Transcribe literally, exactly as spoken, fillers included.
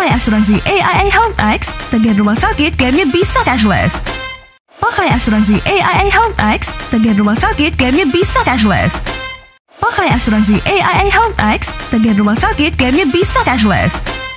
Pakai asuransi A I A Home X, tagihan rumah sakit care-nya bisa cashless. Pakai asuransi A I A Home X, tagihan rumah sakit care-nya bisa cashless. Pakai asuransi A I A Home X, tagihan rumah sakit care-nya bisa cashless.